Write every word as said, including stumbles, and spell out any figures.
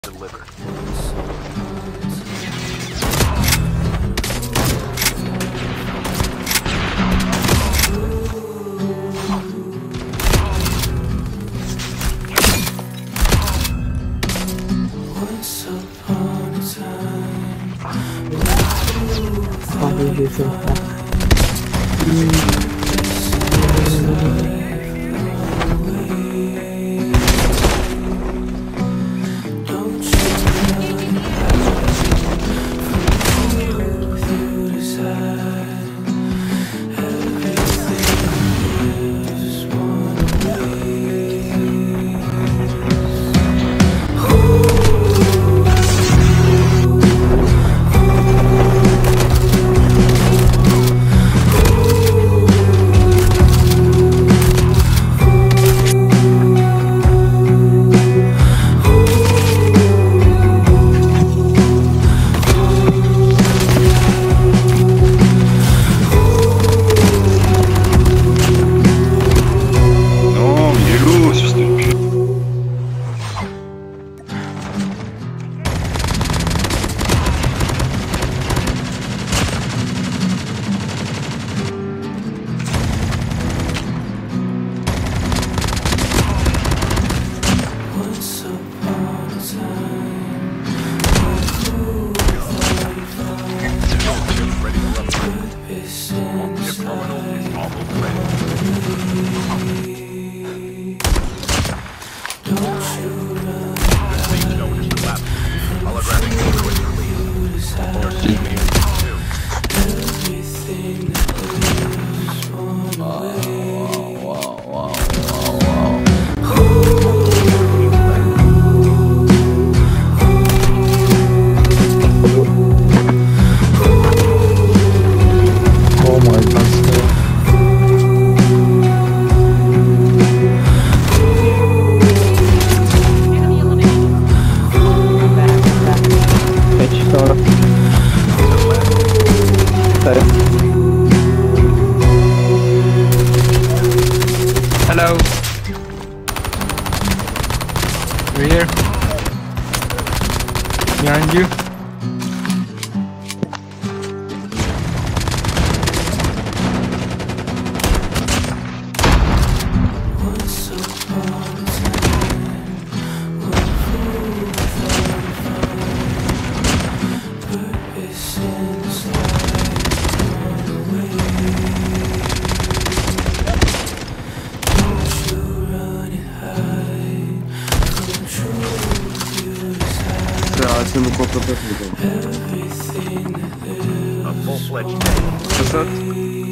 delivered. Once upon a time, Probably do some don't you know you decide everything is one way. No, беру, сестричка. Once upon a time, Ready to run. it's inside. Almost ready. Don't you run, Please notice the lap. Holographic fluid release. Forces me to everything is one way. Oh my god. Headshot. Sorry. Hello. We're here. Behind you. Once upon a time, one fool purpose inside one way. Don't you run and hide from truth you decide. Красным копотом. Everything that a lives full-fledged day. Назад.